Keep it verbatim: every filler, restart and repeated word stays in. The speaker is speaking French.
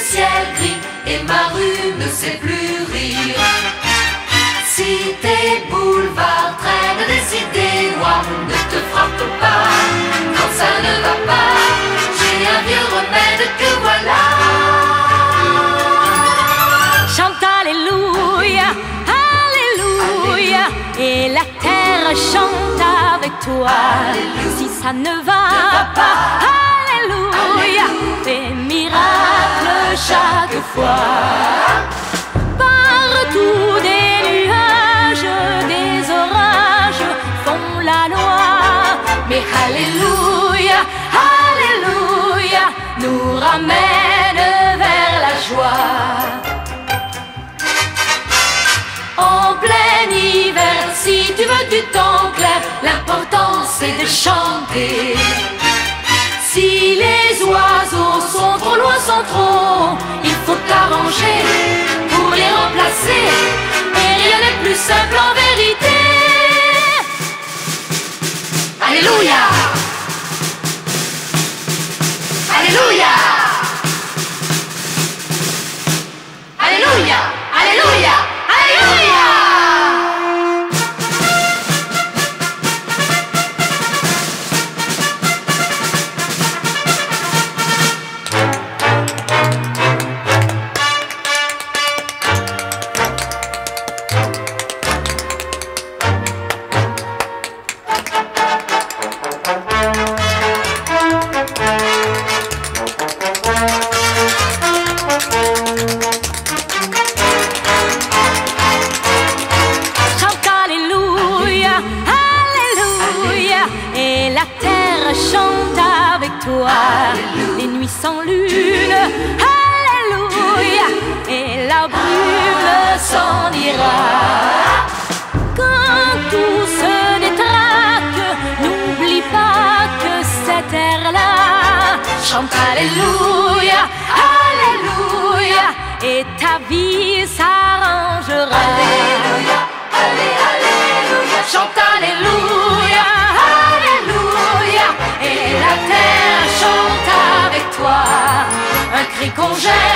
ciel gris et ma rue ne sait plus rire. Si tes boulevards traînent des idées noires, ne te frappe pas quand ça ne va pas. J'ai un vieux remède que voilà. Chante Alléluia, Alléluia, et la terre chante avec toi. Alléluia. Si ça ne va, ne va pas, Alléluia, fais miracle chaque fois. Partout des nuages, des orages font la loi, mais Alléluia, Alléluia nous ramène vers la joie. En plein hiver, si tu veux du temps clair, l'important c'est de chanter. Si les oiseaux sont trop loin, sont trop hauts, il faut t'arranger pour les remplacer. Et rien n'est plus simple en vérité. Alléluia, Alléluia, Alléluia, Alléluia, Alléluia. Chante Alléluia, Alléluia, et la terre chante avec toi. Alléluia. Les nuits sans lune, Alléluia, et la brume s'en ira. Quand tout se détraque, n'oublie pas que cette terre-là chante Alléluia, Alléluia, et ta vie s'arrangera. Alléluia, allé, Alléluia. Chante Alléluia, Alléluia, et la terre chante avec toi. Un cri qu'on jette